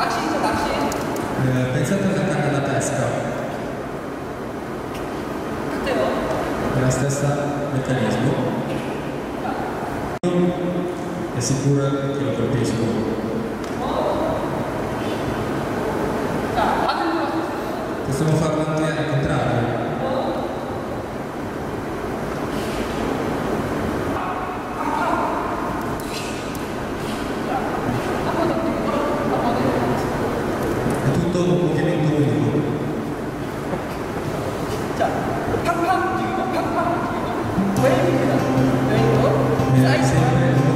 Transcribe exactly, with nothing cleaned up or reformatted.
Eh, pensate ad attaccare la testa. È la stessa meccanismo. È sicuro che lo colpisco. Possiamo farlo anche al contrario. È tutto un movimento unico. 자, 팡팡 움직이고 팡팡 움직이고 웨이브입니다. 웨이브 È 사이드 sempre